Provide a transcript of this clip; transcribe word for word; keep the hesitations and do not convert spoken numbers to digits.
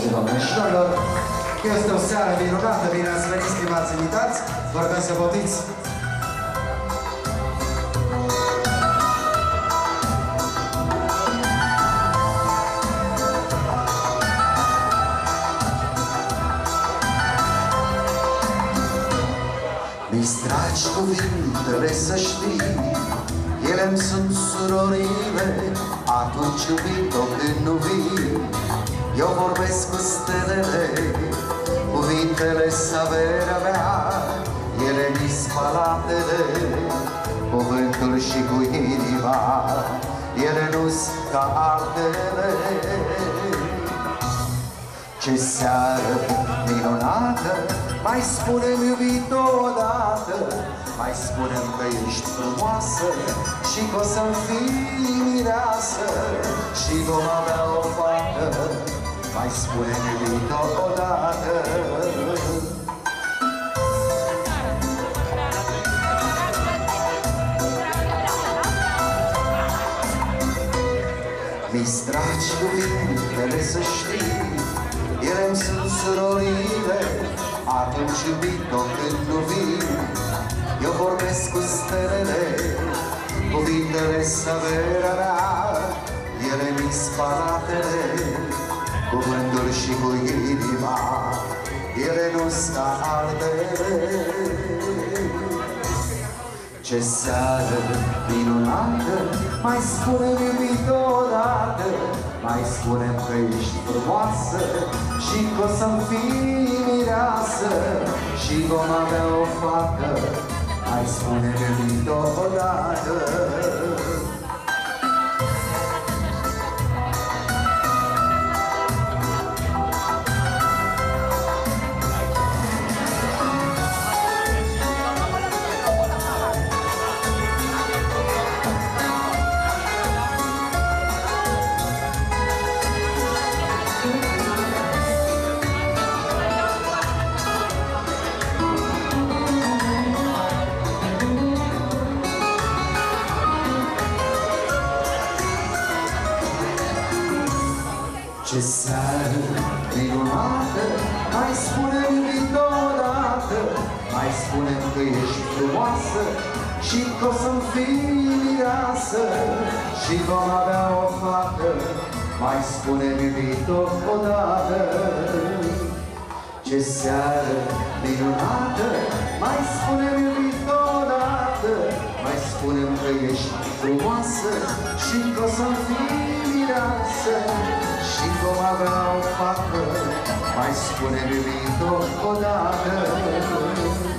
și doamne și domnilor, este o seară minunată, bine ați venit, stimați invitați, vă rugăm să votiți. Mi-ți dragi cuvintele să știi, ele-mi sunt surorile, atunci iubit-o când nu vii. Eu vorbesc cu stelele, cuvintele s-averea mea, ele mi-s palatele, cuvântul și cu inima, ele nu-s ca altele. Ce seară minunată, mai spune-mi iubit odată, mai spune-mi că ești frumoasă și că o să-mi fii mireasă și vom avea o fată, mai spune-mi iubit odată. Mi-ți dragi cuvintele să știi, ele-mi sunt surorile, atunci iubit-o când nu vii. Eu vorbesc cu stelele, cuvintele s-averea mea, ele mi-s palatele, cuvântul și cu inima, ele nu-s ca altele. Ce seară minunată, mai spune-mi iubit odată, mai spune-mi că ești frumoasă și că o să-mi fii mireasă și vom avea o fată, mai spune-mi iubit odată. Ce seară minunată, mai spune-mi iubit odată, mai spune-mi că ești frumoasă și că o să-mi fii mireasă și vom avea o fată, mai spune-mi iubit odată. Ce seară minunată, mai spune-mi iubit odată, mai spune-mi că ești frumoasă și că o să-mi fii mireasă și vom avea o fată, mai spune-mi iubit odată.